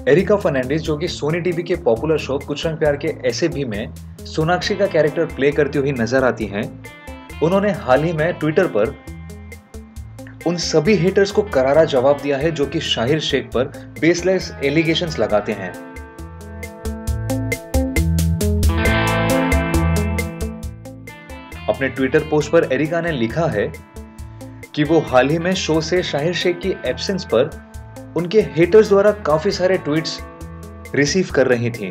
Areca Fernandes, जो कि Sony TV के पॉपुलर शो कुछ रंग प्यार के ऐसे भी में सोनाक्षी का कैरेक्टर प्ले करती हुई नजर आती हैं, उन्होंने हाल ही में ट्विटर पर उन सभी हेटर्स को करारा जवाब दिया है जो कि शाहिर शेख पर बेसलेस एलिगेशंस लगाते हैं। अपने ट्विटर पोस्ट पर एरिका ने लिखा है कि वो हाल ही में शो से शाहिर शेख की एब्सेंस पर उनके हेटर्स द्वारा काफी सारे ट्वीट्स रिसीव कर रही थी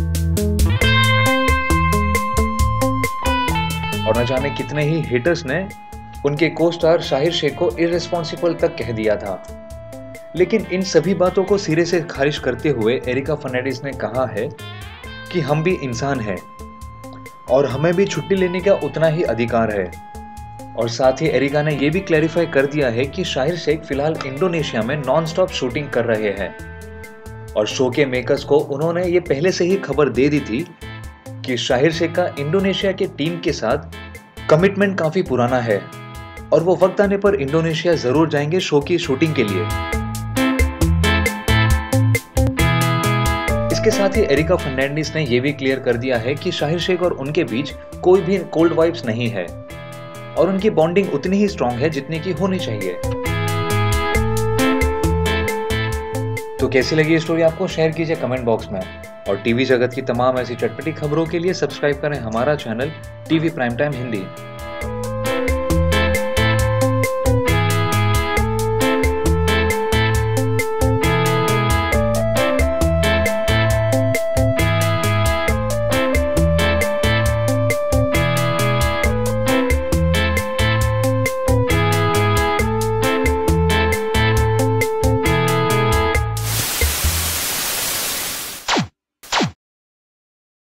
और न जाने कितने ही हेटर्स ने उनके को स्टार शाहिर शेख को इररिस्पॉन्सिबल तक कह दिया था। लेकिन इन सभी बातों को सिरे से खारिज करते हुए एरिका फर्नांडिस ने कहा है कि हम भी इंसान हैं और हमें भी छुट्टी लेने का उतना ही अधिकार है। और साथ ही एरिका ने यह भी क्लैरिफाई कर दिया है कि शाहिर शेख फिलहाल इंडोनेशिया में नॉन स्टॉप शूटिंग कर रहे हैं और शो के मेकर्स को उन्होंने ये पहले से ही खबर दे दी थी कि शाहिर शेख का इंडोनेशिया के टीम के साथ कमिटमेंट काफी पुराना है और वो वक्त आने पर इंडोनेशिया जरूर जाएंगे शो की शूटिंग के लिए। इसके साथ ही एरिका फर्नांडिस ने यह भी क्लियर कर दिया है कि शाहिर शेख और उनके बीच कोई भी कोल्ड वाइब्स नहीं है और उनकी बॉन्डिंग उतनी ही स्ट्रांग है जितनी की होनी चाहिए। तो कैसी लगी ये स्टोरी आपको, शेयर कीजिए कमेंट बॉक्स में और टीवी जगत की तमाम ऐसी चटपटी खबरों के लिए सब्सक्राइब करें हमारा channel TV prime time Hindi.